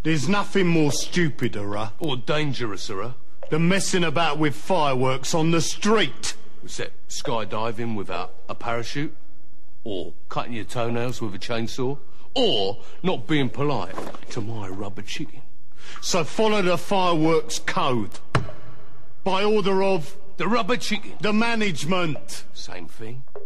There's nothing more stupiderer Or dangerouser. than messing about with fireworks on the street. Was that skydiving without a parachute? Or cutting your toenails with a chainsaw? Or not being polite to my rubber chicken? So follow the fireworks code. By order of The rubber chicken. the management. Same thing.